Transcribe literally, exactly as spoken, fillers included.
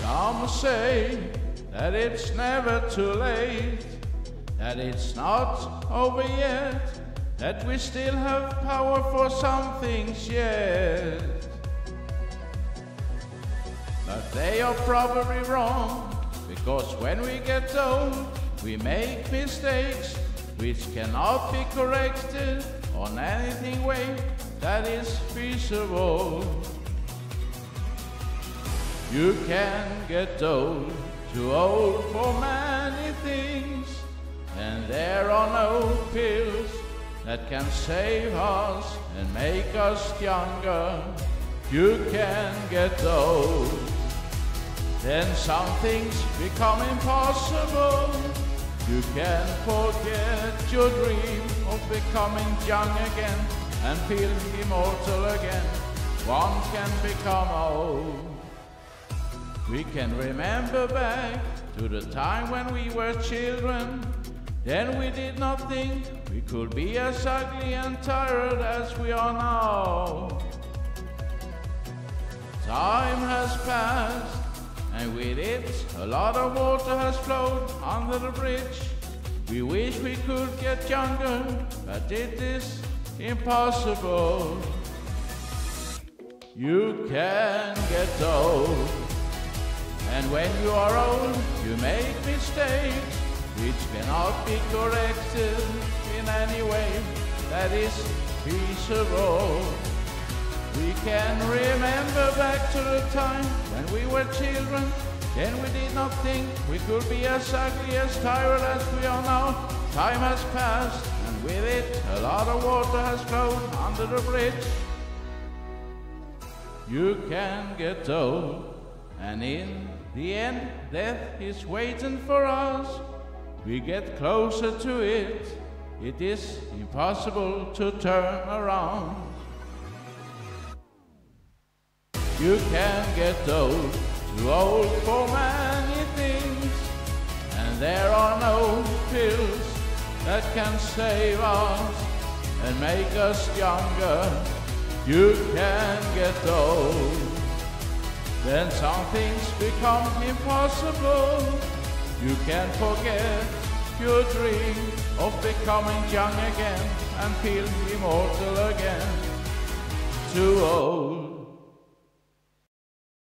Some say that it's never too late, that it's not over yet, that we still have power for some things yet. But they are probably wrong, because when we get old, we make mistakes which cannot be corrected on anything way that is feasible. You can get old, too old for many things, and there are no pills that can save us and make us younger. You can get old, then some things become impossible. You can forget your dream of becoming young again and feel immortal again. One can become old. We can remember back to the time when we were children. Then we did not think we could be as ugly and tired as we are now. Time has passed, and with it a lot of water has flowed under the bridge. We wish we could get younger, but it is impossible. You can get old, and when you are old, you make mistakes which cannot be corrected in any way that is feasible. We can remember back to the time when we were children. Then we did not think we could be as ugly, as tired as we are now. Time has passed, and with it a lot of water has flowed under the bridge. You can get old, and in the end death is waiting for us. We get closer to it, it is impossible to turn around. You can get old, too old for many things, and there are no pills that can save us and make us younger. You can get old, then some things become impossible. You can forget your dream of becoming young again and feel immortal again. Too old.